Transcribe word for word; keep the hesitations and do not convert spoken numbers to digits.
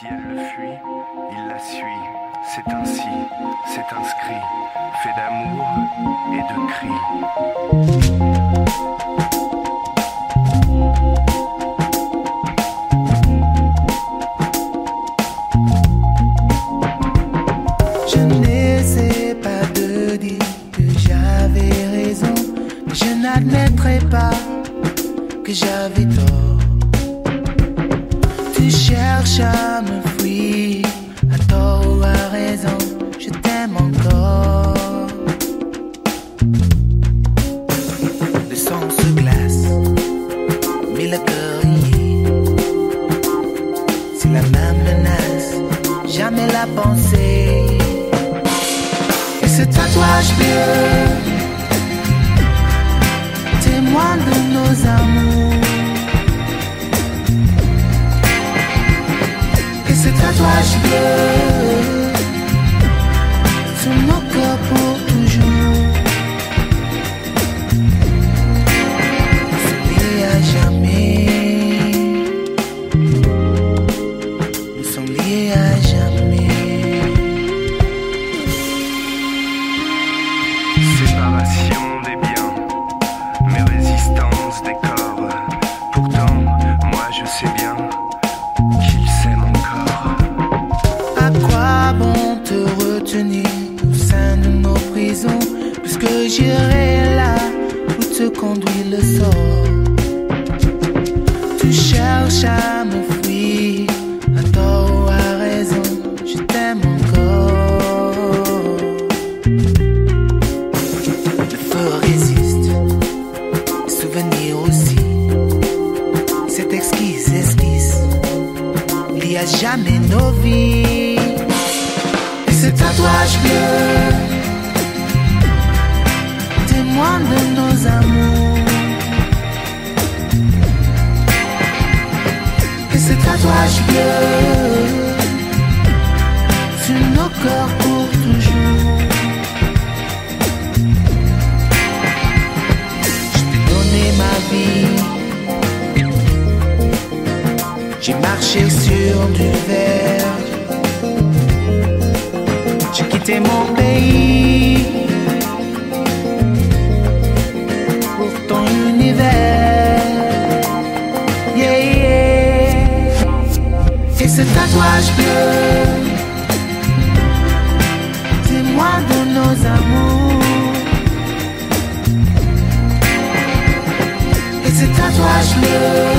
Si elle le fuit, il la suit. C'est ainsi, c'est inscrit, fait d'amour et de cris. Je n'essaie pas de dire que j'avais raison, mais je n'admettrai pas que j'avais tort. Tu cherches à me fuir, à tort ou à raison, je t'aime encore. Le sang se glace, mais le cœur y est. C'est la même menace, jamais la pensée. Et ce tatouage bleu, témoin de nos amours. Et ce tatouage bleu sur nos corps pour toujours. Nous sommes liés à jamais. Nous sommes liés à jamais. Séparation des biens, mais résistance des corps. Pourtant, moi je sais bien qu'il s'aime encore. À quoi bon te retenir au sein de nos prisons, puisque j'irai là où te conduit le sort. Tu cherches à me fuir, à tort ou à raison, je t'aime encore. Le feu résiste, les souvenirs aussi. Cette exquise esquisse lie à jamais nos vies. Et ce tatouage bleu, témoin de nos amours. Et ce tatouage bleu sur nos corps pour toujours. Je t'ai donné ma vie, j'ai marché sur du verre, j'ai quitté mon pays pour ton univers. Yeah, yeah. Et ce tatouage bleu, témoin de nos amours. Et ce tatouage bleu